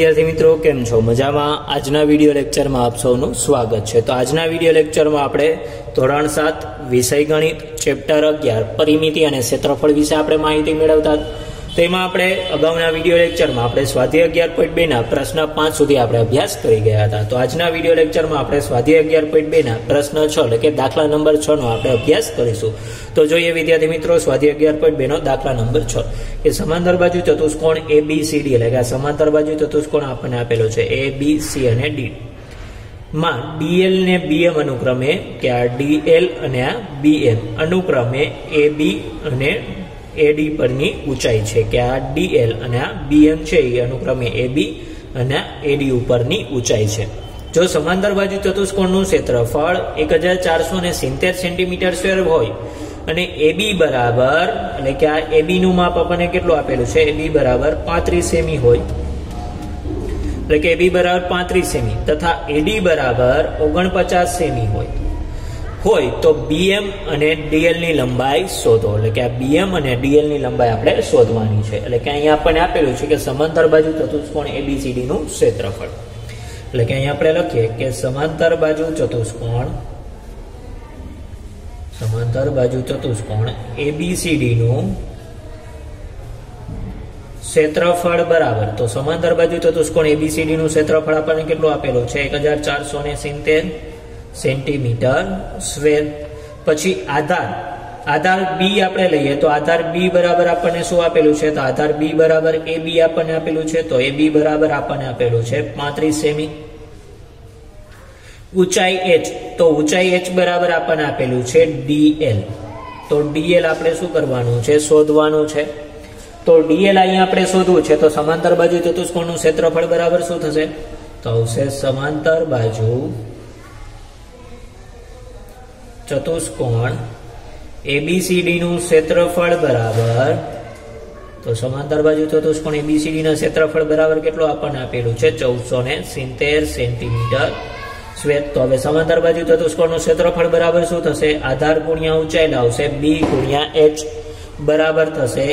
विद्यार्थी मित्रों केम छो मजामां। आजना विडियो लेक्चर में आप सौनुं स्वागत है। तो आजना विडियो लेक्चर में आपणे धोरण 7 विषय गणित चेप्टर 11 परिमिति और क्षेत्रफल विषे आपणे माहिती मेळवता। तो एमां आपणे अगाउना विडियो लेक्चर में आपणे स्वाध्याय 11.2 ना प्रश्न 5 सुधी आपणे अभ्यास करी गया था। तो आजना विडियो लेक्चर में आपणे स्वाध्याय 11.2 ना प्रश्न 6 એટલે કે દાખલા નંબર 6 નો આપણે અભ્યાસ કરીશું। તો જોઈએ વિદ્યાર્થી મિત્રો સ્વાધ્યાય 11.2 નો દાખલા નંબર 6 કે સમાંતર બાજુ ચતુષ્કોણ ABCD એટલે કે સમાંતર બાજુ ચતુષ્કોણ આપણને આપેલો છે ABC અને D માં DL ને BM અનુક્રમે કે આ DL અને આ BM અનુક્રમે AB અને AD પરની ઊંચાઈ છે કે આ DL અને આ BM છે એ અનુક્રમે AB અને AD ઉપરની ઊંચાઈ છે। जो समांतर बाजू चतुष्कोणનું क्षेत्रफळ 1470 सेंटीमीटर स्क्वेर होय અને AB बराबर એટલે કે આ AB નું માપ આપણને કેટલું આપેલું છે AB बराबर 35 સેમી હોય એટલે કે AB बराबर 35 સેમી તથા AD बराबर 49 સેમી હોય તો BM અને DL ની લંબાઈ શોધો। એટલે કે આ BM અને DL ની લંબાઈ આપણે શોધવાની છે। એટલે કે અહીંયા આપણને આપેલું છે કે સમાંતર બાજુ ચતુષ્કોણ ABCD નું ક્ષેત્રફળ એટલે કે અહીંયા આપણે લખીએ કે સમાંતર બાજુ ચતુષ્કોણ ABCD નું ક્ષેત્રફળ બરાબર તો સમાંતર બાજુ ચતુષ્કોણ ABCD નું ક્ષેત્રફળ આપણને કેટલું આપેલું છે 1470 સેન્ટીમીટર સ્ક્વેર। પછી આધાર B આપણે લઈએ તો આધાર B બરાબર આપણને શું આપેલું છે તો આધાર B બરાબર AB આપણને આપેલું છે તો AB બરાબર આપણને આપેલું છે 35 સેમી। ઊંચાઈ H તો ઊંચાઈ H બરાબર આપણને આપેલું છે DL તો DL આપણે શું કરવાનું છે શોધવાનું છે। તો DL અહીંયા આપણે શોધવું છે તો સમાંતર બાજુ ચતુષ્કોણનું ક્ષેત્રફળ બરાબર શું થશે તો આવશે સમાંતર બાજુ ચતુષ્કોણ ABCD નું ક્ષેત્રફળ બરાબર તો સમાંતર બાજુ ચતુષ્કોણ ABCD ના ક્ષેત્રફળ બરાબર કેટલું આપણને આપેલું છે 1470 સેન્ટીમીટર સ્ક્વેર। તો હવે સમાંતર બાજુ ચતુષ્કોણનું ક્ષેત્રફળ બરાબર શું થશે આધાર ગુણ્યા ઊંચાઈ લાવશે B ગુણ્યા H બરાબર થશે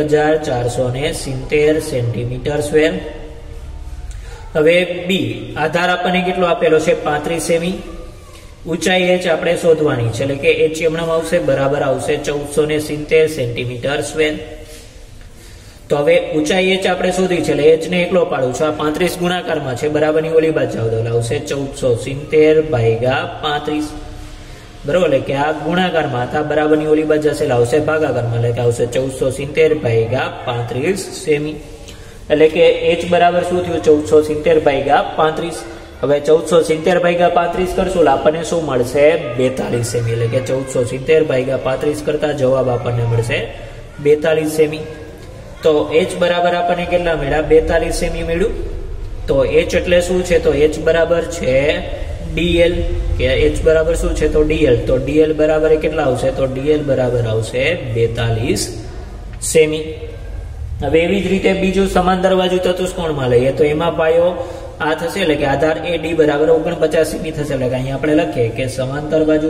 1470 સેન્ટીમીટર સ્ક્વેર। હવે B આધાર આપણને કેટલો આપેલો છે 35 સેમી। ઊંચાઈ H આપણે શોધવાની છે એટલે કે H એમણામ આવશે બરાબર આવશે 1470 સેન્ટીમીટર સ્ક્વેર। તો હવે ઊંચાઈ H આપણે શોધી છે એટલે H ને એકલો પાડું છું આ 35 ગુણાકારમાં છે બરાબરની ઓલી બાજુ જાવ તો આવશે 1470 ભાગ્યા 35 બરાબર એટલે કે આ ગુણાકારમાં હતા બરાબરની ઓલી બાજુ જશે આવશે ભાગાકારમાં એટલે કે આવશે 1470 ભાગ્યા 35 સેમી। એટલે કે H બરાબર શું થયું 1470 ભાગ્યા 35। હવે 1470 ભાગ્યા 35 કરશું એટલે આપણને શું મળશે 42 સેમી। એટલે કે 1470 ભાગ્યા 35 કરતા જવાબ આપણને મળશે 42 સેમી। તો H બરાબર આપણને કેટલા મળ્યા 42 સેમી મળ્યું। તો H એટલે શું છે તો H બરાબર છે DL કે H બરાબર શું છે તો DL તો DL બરાબર કેટલા આવશે તો DL બરાબર આવશે 42 સેમી। હવે એવી જ રીતે બીજું સમાંતર બાજુ ચતુષ્કોણમાં લઈએ તો એમાં પાયો આ થશે એટલે કે આધાર AD બરાબર 49 સેમી થશે। એટલે કે અહીંયા આપણે લખીએ કે સમાંતર બાજુ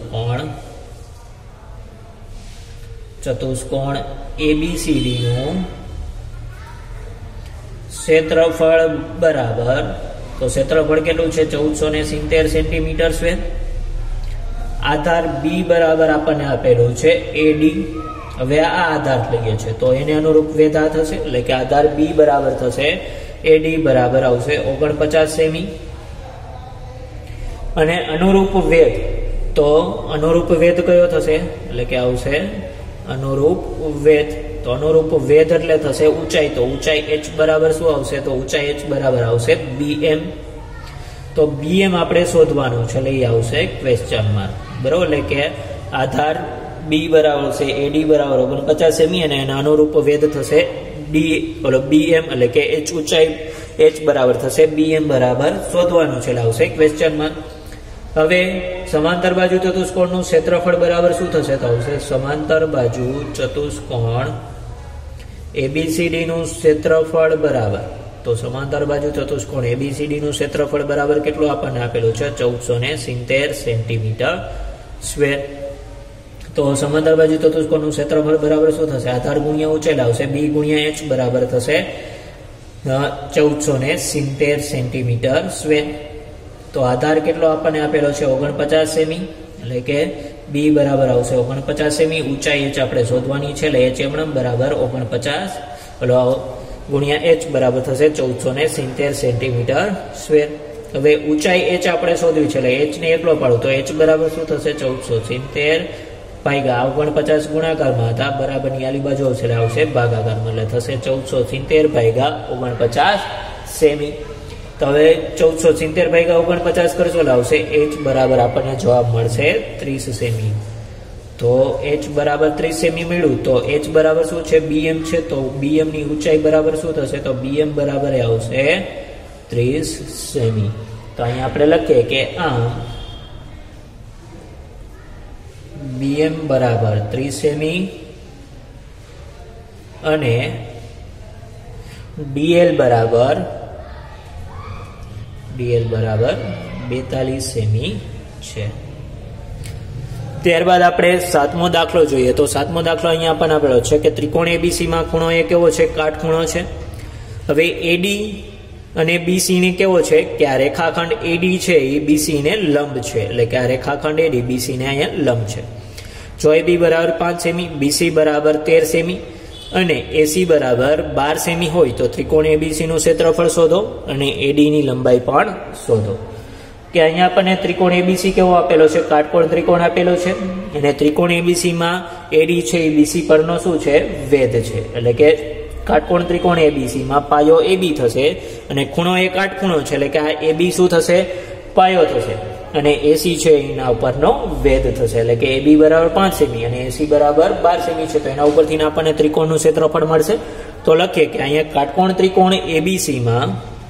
ચતુષ્કોણ ABCD નું ક્ષેત્રફળ બરાબર તો ક્ષેત્રફળ કેટલું છે 1470 સેન્ટીમીટર સ્ક્વેર। આધાર B બરાબર આપણને આપેલું છે AD। હવે આ આધાર લઈએ છે તો એને અનુરૂપ વેધ આ થશે એટલે કે આધાર B બરાબર થશે AD બરાબર આવશે 49 સેમી। અને અનુરૂપ વેધ તો અનુરૂપ વેધ કયો થશે એટલે કે આવશે અનુરૂપ વેધ તો અનુરૂપ વેધ એટલે થશે ઊંચાઈ તો ઊંચાઈ H બરાબર શું આવશે તો ઊંચાઈ H બરાબર આવશે BM તો BM આપણે શોધવાનું છે એટલે આવશે ક્વેશ્ચન માર્ક બરાબર। એટલે કે આધાર B બરાબર છે AD બરાબર 49 સેમી અને એના અનુરૂપ વેધ થશે BM એટલે કે H ઊંચાઈ H બરાબર થશે BM બરાબર શોધવાનું છે એટલે આવશે ક્વેશ્ચન માર્ક। હવે સમાંતર બાજુ ચતુષ્કોણનું ક્ષેત્રફળ બરાબર શું થશે તો આવશે સમાંતર બાજુ ચતુષ્કોણ ABCD નું ક્ષેત્રફળ બરાબર તો સમાંતર બાજુ ચતુષ્કોણ ABCD નું ક્ષેત્રફળ બરાબર કેટલું આપણને આપેલું છે 1470 સેન્ટીમીટર સ્ક્વેર। તો સમાંતર બાજુ ચતુષ્કોણનું ક્ષેત્રફળ બરાબર શું થશે આધાર ગુણ્યા ઊંચાઈ લાવશે B ગુણ્યા H બરાબર થશે 1470 સેન્ટીમીટર સ્ક્વેર. તો આધાર કેટલો આપણને આપેલો છે 49 સેમી, એટલે કે બી બરાબર આવશે 49 સેમી. ઊંચાઈ h આપણે શોધવાની છે, એટલે h બરાબર 49 ગુણ્યા h બરાબર થશે 1470 સેન્ટીમીટર સ્ક્વેર. હવે ઊંચાઈ h આપણે શોધવી છે, એટલે h ને એકલો પાડું તો h બરાબર શું થશે 1470 ભાગ્યા 49 ગુણાકારમાં હતા, બરાબરની આલી બાજુ આવશે એટલે આવશે ભાગાકારમાં, એટલે થશે 1470 ભાગ્યા 49 સેમી. તો હવે 1470 ભાગ્યા 49 કરશો એટલે આવશે h બરાબર આપણને જવાબ મળશે 30 સેમી. તો h બરાબર 30 સેમી મળ્યું. તો h બરાબર શું છે bm છે, તો bm ની ઊંચાઈ બરાબર શું થશે, તો bm બરાબર આવશે 30 સેમી. તો અહીંયા આપણે લખીએ કે આમ bm બરાબર 30 સેમી અને dl બરાબર 42 સેમી છે. ત્યારબાદ આપણે સાતમો દાખલો જોઈએ. તો સાતમો દાખલો અહીંયા આપણને આપેલો છે કે ત્રિકોણ એબીસી માં ખૂણો એ કેવો છે, કાટખૂણો છે. હવે એડી અને બીસી ને કેવો છે કે આ રેખાખંડ એડી છે એ બીસી ને લંબ છે, એટલે કે આ રેખાખંડ એડી બીસી ને અહીંયા લંબ છે. જો એબી બરાબર 5 સેમી, બીસી બરાબર 13 સેમી અને એસી બરાબર 12 સેમી હોય તો ત્રિકોણ એબીસી નું ક્ષેત્રફળ શોધો અને એડી ની લંબાઈ પણ શોધો. કે અહીંયા આપણને ત્રિકોણ એબીસી કેવો આપેલો છે, કાટકોણ ત્રિકોણ આપેલો છે અને ત્રિકોણ એબીસી માં એડી છે એ બીસી પરનો શું છે, વેધ છે. એટલે કે કાટકોણ ત્રિકોણ એબીસી માં પાયો એબી થશે અને ખૂણો એ કાટખૂણો છે, એટલે કે આ એબી શું થશે, પાયો થશે અને એસી છે એના ઉપરનો વેધ થશે. એટલે કે એબી બરાબર 5 સેમી અને એસી બરાબર 12 સેમી છે. તો એના ઉપરથી આપણને ત્રિકોણનું ક્ષેત્રફળ મળશે. તો લખીએ કે અહીંયા કાટકોણ ત્રિકોણ એબીસી માં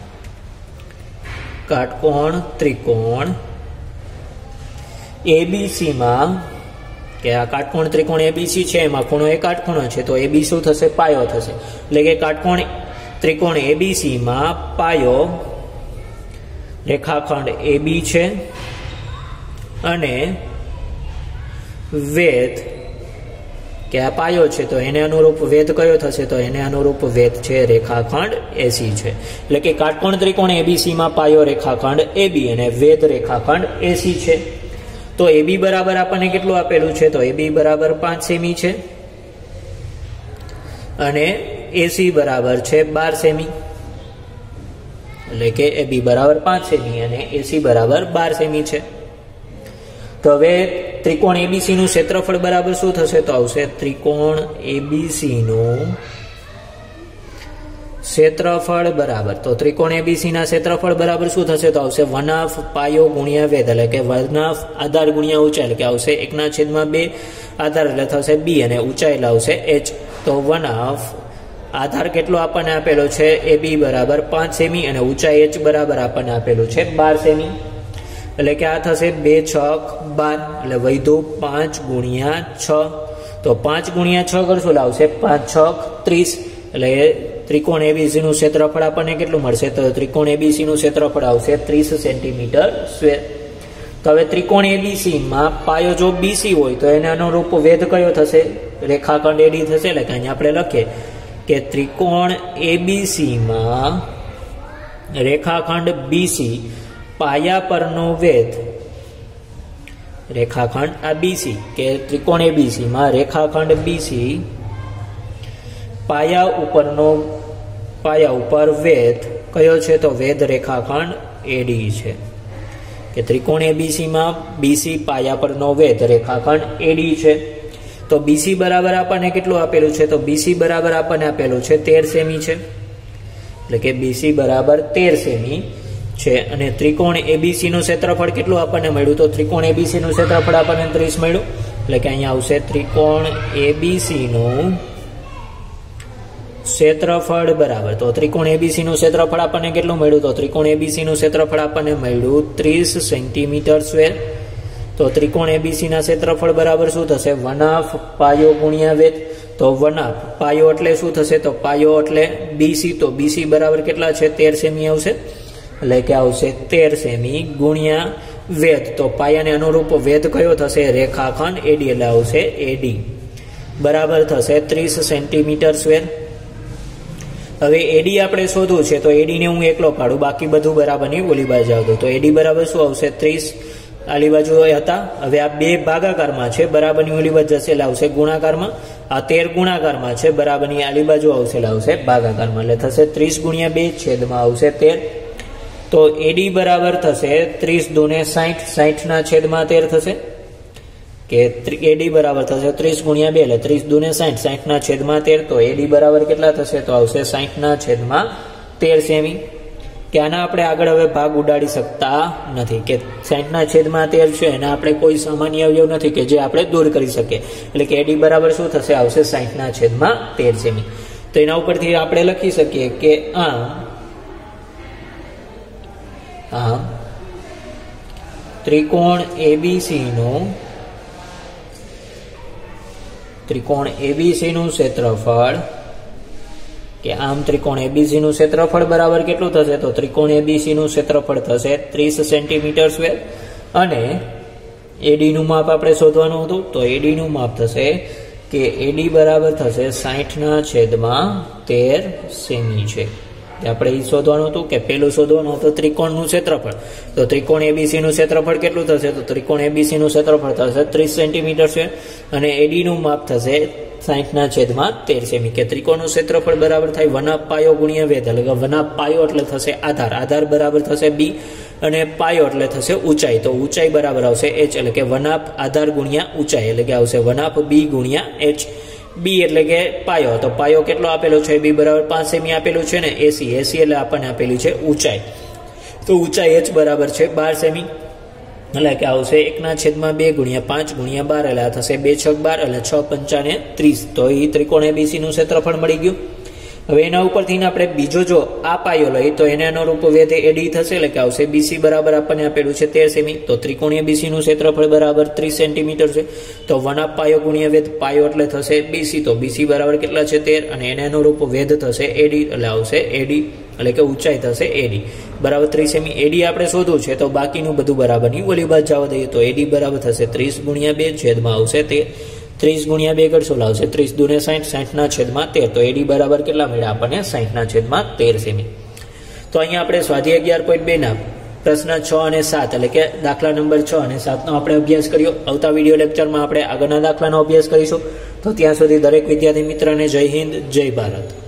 કે આ કાટકોણ ત્રિકોણ એબીસી છે એમાં ખૂણો એ કાટખૂણો છે, તો એબી શું થશે, પાયો થશે. એટલે કે કાટકોણ ત્રિકોણ એબીસી માં પાયો રેખાખંડ એબી છે અને વેધ કે આ પાયો છે તો એને અનુરૂપ વેધ કયો થશે, તો એને અનુરૂપ વેધ છે રેખાખંડ એસી છે. એટલે કે કાટકોણ ત્રિકોણ એબીસી માં પાયો રેખાખંડ એબી અને વેધ રેખાખંડ એસી છે. તો એબી બરાબર આપણને કેટલું આપેલું છે, તો એબી બરાબર 5 સેમી છે અને એસી બરાબર છે 12 સેમી. એટલે કે એબી બરાબર 5 સેમી અને એસી બરાબર 12 સેમી છે. તો હવે ત્રિકોણ એબીસી નું ક્ષેત્રફળ બરાબર શું થશે, તો આવશે ત્રિકોણ એબીસી નું ક્ષેત્રફળ બરાબર, તો ત્રિકોણ એબીસી ના ક્ષેત્રફળ બરાબર શું થશે, તો આવશે 1/2 પાયો ગુણ્યા વેધ, એટલે કે 1/2 આધાર ગુણ્યા ઊંચાઈ, એટલે કે આવશે 1/2 આધાર એટલે થશે બી અને ઊંચાઈ એટલે આવશે h. તો 1/2 આધાર કેટલો આપણને આપેલો છે, એબી બરાબર 5 સેમી અને ઊંચાઈ h બરાબર આપણને આપેલું છે 12 સેમી. એટલે કે આ થશે 2 × 6 = 12, એટલે વધ્યું 5 × 6. તો 5 × 6 કરશું આવશે 5 × 6 = 30. એટલે ત્રિકોણ એબીસી નું ક્ષેત્રફળ આપણને કેટલું મળશે, તો ત્રિકોણ એબીસી નું ક્ષેત્રફળ આવશે 30 સેન્ટીમીટર સ્ક્વેર. તો હવે ત્રિકોણ એબીસી માં પાયો જો બીસી હોય તો એને અનુરૂપ વેધ કયો થશે, રેખાખંડ એડી થશે. એટલે કે અહીંયા આપણે લખીએ કે ત્રિકોણ એબીસી માં રેખાખંડ બીસી પાયા પરનો વેધ રેખાખંડ આ બીસી કે ત્રિકોણ એબીસી માં રેખાખંડ બીસી પાયા ઉપર વેધ કયો છે, તો વેધ રેખાખંડ એડી છે. કે ત્રિકોણ એબીસી માં બીસી પાયા પરનો વેધ રેખાખંડ એડી છે. તો બીસી બરાબર આપણને કેટલું આપેલું છે, તો બીસી બરાબર આપણને આપેલું છે 13 સેમી છે. એટલે કે બીસી બરાબર 13 સેમી છે અને ત્રિકોણ એબીસી નું ક્ષેત્રફળ કેટલું આપણને મળ્યું, તો ત્રિકોણ એબીસી નું ક્ષેત્રફળ આપણને 30 મળ્યું. એટલે કે અહીંયા આવશે ત્રિકોણ એબીસી નું ક્ષેત્રફળ બરાબર, તો ત્રિકોણ એબીસી નું ક્ષેત્રફળ આપણને કેટલું મળ્યું, તો ત્રિકોણ એબીસી નું ક્ષેત્રફળ આપણને મળ્યું 30 સેન્ટીમીટર સ્ક્વેર. તો ત્રિકોણ એબીસી ના ક્ષેત્રફળ બરાબર શું થશે, 1/2 પાયો ગુણ્યા વેધ. તો 1/2 પાયો એટલે શું થશે, તો પાયો એટલે બીસી, તો બીસી બરાબર કેટલા છે, 13 સેમી આવશે. એટલે કે આવશે 13 સેમી ગુણ્યા વેધ. તો પાયાને અનુરૂપ વેધ કયો થશે, રેખાખંડ એડી, એટલે આવશે એડી બરાબર થશે 30 સેન્ટીમીટર સ્ક્વેર. હવે એડી આપણે શોધવું છે, તો એડી ને હું એકલો પાડું, બાકી બધું બરાબરની ઓલી બાજુ આવતું. તો એડી બરાબર શું આવશે? 30 આલી બાજુ હતા. હવે આ બે ભાગાકારમાં છે, બરાબરની ઓલી બાજુ જશે એટલે આવશે ગુણાકારમાં. આ 13 ગુણાકારમાં છે, બરાબરની આલી બાજુ આવશે એટલે આવશે ભાગાકારમાં. એટલે થશે 30 ગુણ્યા 2 છેદમાં આવશે 13. તો એડી બરાબર થશે 30 દુને 60, 60 ના છેદમાં 13 થશે, કે એડી બરાબર થશે 30 ગુણ્યા 2 એટલે 30 દુને 60, 60 ના છેદમાં 13. તો એડી બરાબર કેટલા થશે? તો આવશે 60 ના છેદમાં 13 સેમી. કે આના આપણે આગળ હવે ભાગ ઉડાડી શકતા નથી, કે 60 ના છેદમાં 13 છે એના આપણે કોઈ સામાન્ય અવયવ નથી કે જે આપણે દૂર કરી શકીએ. એટલે કે એડી બરાબર શું થશે? આવશે 60 ના છેદમાં 13 સેમી. તો એના ઉપરથી આપણે લખી શકીએ કે આમ ત્રિકોણ ABC નું ક્ષેત્રફળ, કે આમ ત્રિકોણ ABC નું ક્ષેત્રફળ બરાબર કેટલું થશે? તો ત્રિકોણ ABC નું ક્ષેત્રફળ થશે 30 સેન્ટીમીટર સ્ક્વેર. અને એડી નું માપ આપણે શોધવાનું હતું, તો એડી નું માપ થશે કે એડી બરાબર થશે 60 ના છેદમાં 13 સેમી છે. આપણે એ શોધવાનું હતું કે પેલું શોધવાનું હતું ત્રિકોણનું ક્ષેત્રફળ. તો ત્રિકોણ ABC નું ક્ષેત્રફળ કેટલું થશે? તો ત્રિકોણ ABC નું ક્ષેત્રફળ થશે 30 સેન્ટીમીટર છે. અને એડી નું માપ થશે 60 ના છેદમાં 13 સેમી. કે ત્રિકોણનું ક્ષેત્રફળ બરાબર થાય 1/2 પાયો ગુણ્યા વેધ. એટલે કે 1/2 પાયો એટલે થશે આધાર, આધાર બરાબર થશે b, અને પાયો એટલે થશે ઊંચાઈ. તો ઊંચાઈ બરાબર આવશે h, એટલે કે 1/2 આધાર ગુણ્યા ઊંચાઈ, એટલે કે આવશે 1/2 b ગુણ્યા h. બી એટલે કે પાયો, તો પાયો કેટલો આપેલો છે? બી બરાબર 5 સેમી આપેલું છે ને. એસી એટલે આપણને આપેલી છે ઊંચાઈ, તો ઊંચાઈ h બરાબર છે 12 સેમી. એટલે કે આવશે 1/2 ગુણ્યા 5 ગુણ્યા 12, એટલે આ થશે 2 6 12, એટલે 6 5 30. તો એ ત્રિકોણ ABC નું ક્ષેત્રફળ મળી ગયું. હવે એના ઉપરથી આપણે બીજો જો આ પાયો લઈ તો એને અનુરૂપ વેધ એડી થશે, એટલે કે આવશે BC બરાબર આપણને આપેલું છે 13 સેમી. તો ત્રિકોણ ABC નું ક્ષેત્રફળ બરાબર 30 સેન્ટીમીટર છે. તો 1/2 પાયો ગુણ્યા વેધ, પાયો એટલે થશે BC. તો BC બરાબર કેટલા છે? 13. અને એને અનુરૂપ વેધ થશે એડી, એટલે આવશે એડી, એટલે કે ઊંચાઈ થશે એડી બરાબર 30 સેમી. એડી આપણે શોધવું છે, તો બાકીનું બધું બરાબરની ઓલી બાજુ જવા દઈએ. તો એડી બરાબર થશે 30 ગુણ્યા 2 છેદમાં આવશે 13. 30 ગુણ્યા 2 કરશો લાવશે 30 દુને 60, 60 ના છેદમાં 13. તો એડી બરાબર કેટલા મળ્યા આપણને? 60 ના છેદમાં 13 સેમી. તો અહીંયા આપણે સ્વાધ્યાય 11.2 ના પ્રશ્ન 6 અને 7, એટલે કે દાખલા નંબર 6 અને 7 નો આપણે અભ્યાસ કર્યો. આવતા વિડીયો લેક્ચરમાં આપણે આગળના દાખલાનો અભ્યાસ કરીશું. તો ત્યાં સુધી દરેક વિદ્યાર્થી મિત્રને જય હિન્દ, જય ભારત.